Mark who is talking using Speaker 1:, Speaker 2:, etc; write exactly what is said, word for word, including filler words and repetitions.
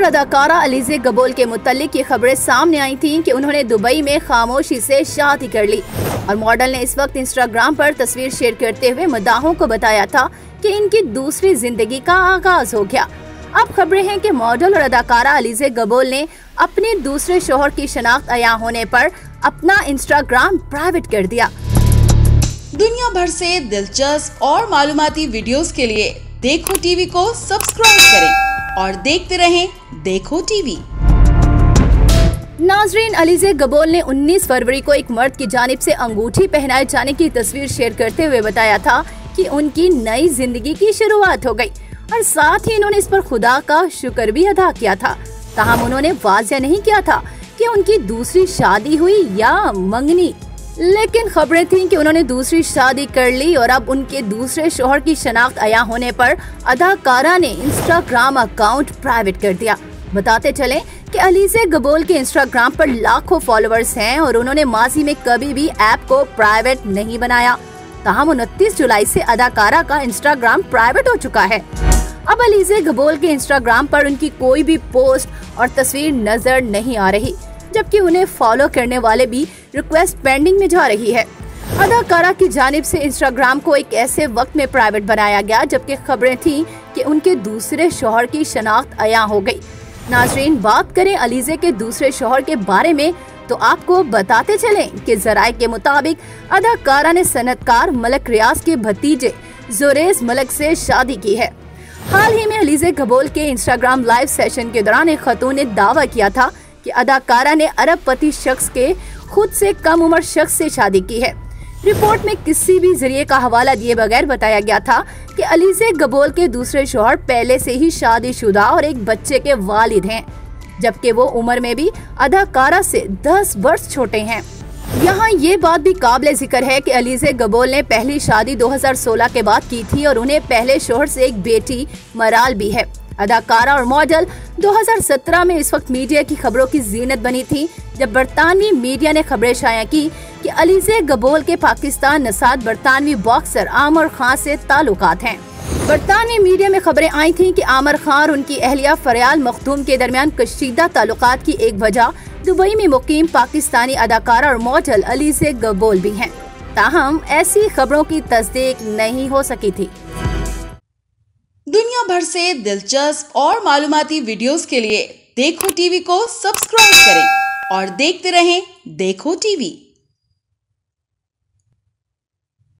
Speaker 1: और अदाकारा अलीज़े गबोल के मुतालिक ये खबरें सामने आई थीं कि उन्होंने दुबई में खामोशी से शादी कर ली और मॉडल ने इस वक्त इंस्टाग्राम पर तस्वीर शेयर करते हुए मदाहों को बताया था कि इनकी दूसरी जिंदगी का आगाज हो गया। अब खबरें हैं कि मॉडल और अदाकारा अलीज़े गबोल ने अपने दूसरे शौहर की शनाख्त अया होने पर अपना इंस्टाग्राम प्राइवेट कर दिया।
Speaker 2: दुनिया भर से दिलचस्प और मालूमाती वीडियोस के लिए देखो टीवी को सब्सक्राइब करें और देखते रहें देखो टीवी।
Speaker 1: नाजरीन, अलीज़े गबोल ने उन्नीस फरवरी को एक मर्द की जानिब से अंगूठी पहनाए जाने की तस्वीर शेयर करते हुए बताया था कि उनकी नई जिंदगी की शुरुआत हो गई और साथ ही इन्होंने इस पर खुदा का शुक्र भी अदा किया था। ताहम उन्होंने वाज़ेह नहीं किया था कि उनकी दूसरी शादी हुई या मंगनी, लेकिन खबरें थीं कि उन्होंने दूसरी शादी कर ली और अब उनके दूसरे शौहर की शनाख्त अया होने पर अदाकारा ने इंस्टाग्राम अकाउंट प्राइवेट कर दिया। बताते चले कि अलीज़े गबोल के इंस्टाग्राम पर लाखों फॉलोअर्स हैं और उन्होंने माजी में कभी भी ऐप को प्राइवेट नहीं बनाया। ताहम उनतीस जुलाई से अदाकारा का इंस्टाग्राम प्राइवेट हो चुका है। अब अलीज़े गबोल के इंस्टाग्राम पर उनकी कोई भी पोस्ट और तस्वीर नजर नहीं आ रही, जबकि उन्हें फॉलो करने वाले भी रिक्वेस्ट पेंडिंग में जा रही है। अदाकारा की जानिब से इंस्टाग्राम को एक ऐसे वक्त में प्राइवेट बनाया गया जबकि खबरें थीं कि उनके दूसरे शौहर की शनाख्त अया हो गई। नाजरीन, बात करें अलीज़े के दूसरे शौहर के बारे में तो आपको बताते चलें कि जराये के मुताबिक अदाकारा ने सनतकार मलक रियाज के भतीजे जोरेज मलक से शादी की है। हाल ही में अलीज़े गबोल के इंस्टाग्राम लाइव सेशन के दौरान एक खतून ने दावा किया था कि अदाकारा ने अरबपति शख्स के खुद से कम उम्र शख्स से शादी की है। रिपोर्ट में किसी भी जरिए का हवाला दिए बगैर बताया गया था कि अलीज़े गबोल के दूसरे शौहर पहले से ही शादीशुदा और एक बच्चे के वालिद हैं, जबकि वो उम्र में भी अदाकारा से दस वर्ष छोटे हैं। यहाँ ये बात भी काबिल जिक्र है कि अलीज़े गबोल ने पहली शादी दो हज़ार सोलह के बाद की थी और उन्हें पहले शौहर से एक बेटी मराल भी है। अदाकारा और मॉडल दो हज़ार सत्रह में इस वक्त मीडिया की खबरों की जीनत बनी थी जब बरतानवी मीडिया ने खबरें शाया की कि अलीज़े गबोल के पाकिस्तान नसाद बरतानवी बॉक्सर आमिर खान से ताल्लुकात हैं। बरतानवी मीडिया में खबरें आई थीं कि आमिर खान और उनकी अहलिया फरियाल मखदूम के दरमियान कशीदा ताल्लुकात की एक वजह दुबई में मुकीम पाकिस्तानी अदाकारा और मॉडल अलीज़े गबोल भी हैं। ताहम ऐसी खबरों की तस्दीक नहीं हो सकी थी।
Speaker 2: दुनिया भर से दिलचस्प और मालूमाती वीडियोस के लिए देखो टीवी को सब्सक्राइब करें और देखते रहें देखो टीवी।